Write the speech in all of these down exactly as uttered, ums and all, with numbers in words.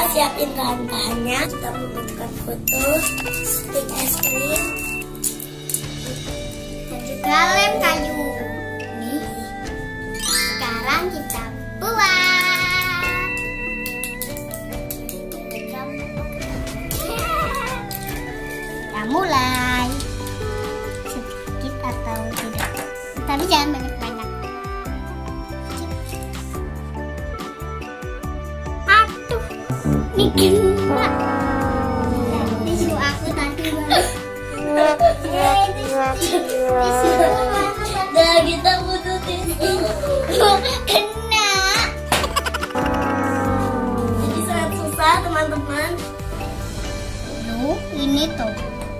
siapin bahan-bahannya. Kita membuat foto stick es krim dan juga lem kayu. Nih, sekarang kita buat. Kita mulai. Sedikit atau tidak, tapi jangan banyak-banyak. Aduh, ini kena. Tisu aku tadi banget. Nah, kita butuh tisu. Kena. Jadi sangat susah teman-teman. Loh, ini tuh.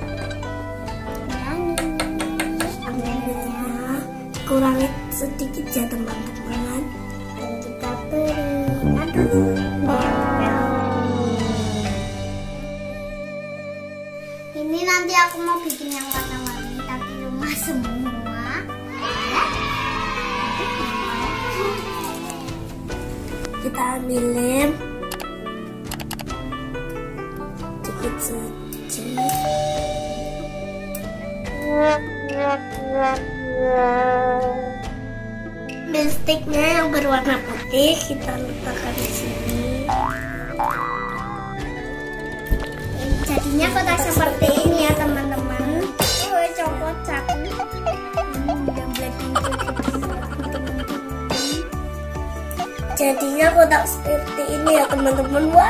Kurangi sedikit ya teman-teman. Dan kita beri. Aduh, nempel. Ini nanti aku mau bikin yang warna-warni tapi rumah semua. Ya. Kita ambil lem sedikit sedikit. Ambil sticknya yang berwarna putih, kita letakkan di sini. Jadinya kotak seperti ini ya teman-teman. Oh, copot sapu. Hmm, udah black. Jadinya kotak seperti ini ya teman-teman. Wah.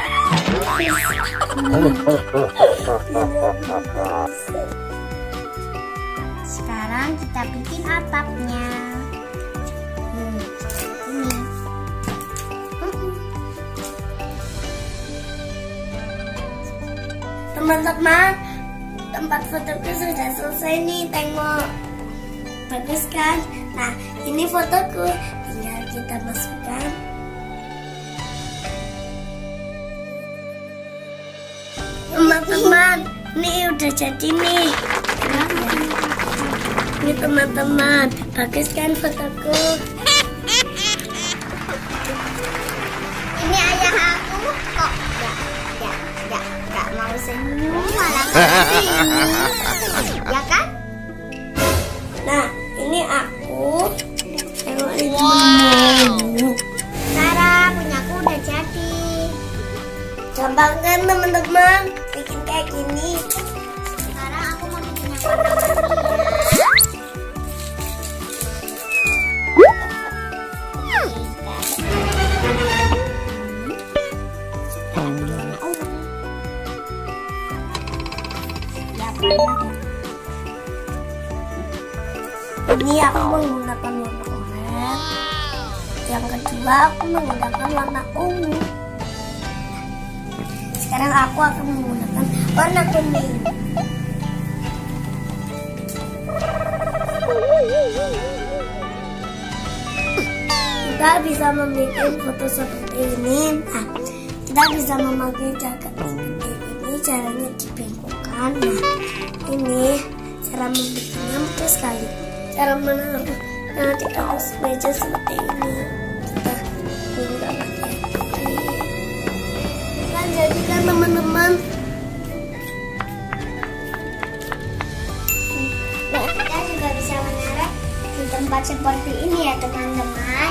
Sekarang kita bikin atapnya. Hmm, ini. Teman-teman, tempat fotoku sudah selesai nih, tengok. Bagus kan? Nah, ini fotoku, tinggal kita masukkan. Teman-teman, ini udah jadi nih. Ini teman-teman, bagus kan fotoku? Ini ayah aku kok ya ya ya nggak mau senyum malah ngeliatin. Ya kan? Nah, ini aku. Tengok ini teman-teman. Sarah, punyaku udah jadi. Gampang kan teman-teman? Bikin kayak gini. Sekarang aku mau bikin yang warna-warni ya. Ini aku menggunakan warna oranye. Yang kedua aku menggunakan warna ungu. Sekarang aku akan menggunakan warna kuning. Kita bisa membuat foto seperti ini. Nah, kita bisa memakai jaket seperti ini. Caranya dibengkokkan. Nah, ini cara membuatnya mudah sekali. Cara menaruh nah, di atas meja seperti ini. Kita menggunakan ini. Kan jadi kan teman-teman. Kita juga bisa menaruh di tempat seperti ini ya teman-teman.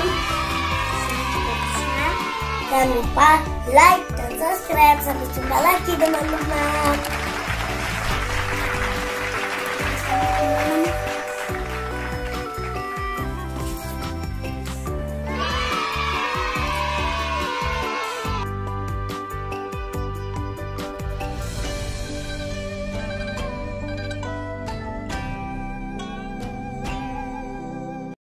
Jangan lupa like dan subscribe. Sampai jumpa lagi teman-teman.